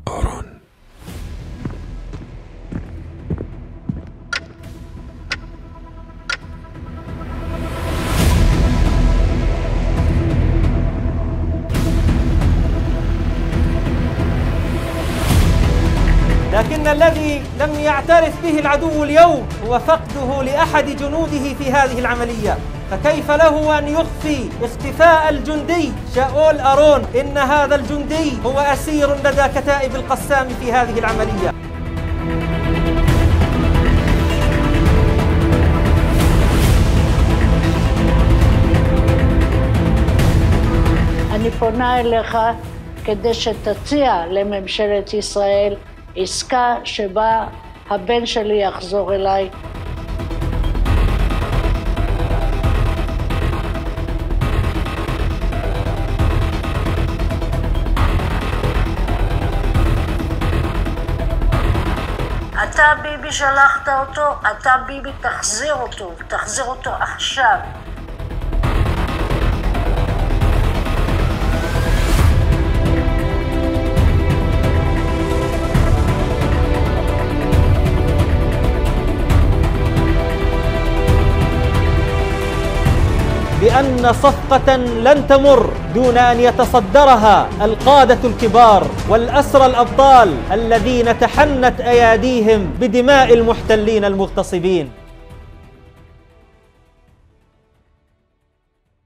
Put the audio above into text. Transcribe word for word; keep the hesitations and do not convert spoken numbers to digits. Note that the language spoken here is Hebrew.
أرون. لكن الذي لم يعترف به العدو اليوم هو فقده لأحد جنوده في هذه العملية، فكيف له أن يخفي اختفاء الجندي شاول أرون؟ إن هذا الجندي هو أسير لدى كتائب القسام في هذه العملية. אני פונה אליך כדי שתציע לממשלת ישראל עסקה שבה הבן שלי יחזור אליי. אתה ביבי שלחת אותו, אתה ביבי תחזיר אותו, תחזיר אותו עכשיו. بأن صفقة لن تمر دون أن يتصدرها القادة الكبار والأسرى الأبطال الذين تحنت أياديهم بدماء المحتلين المغتصبين.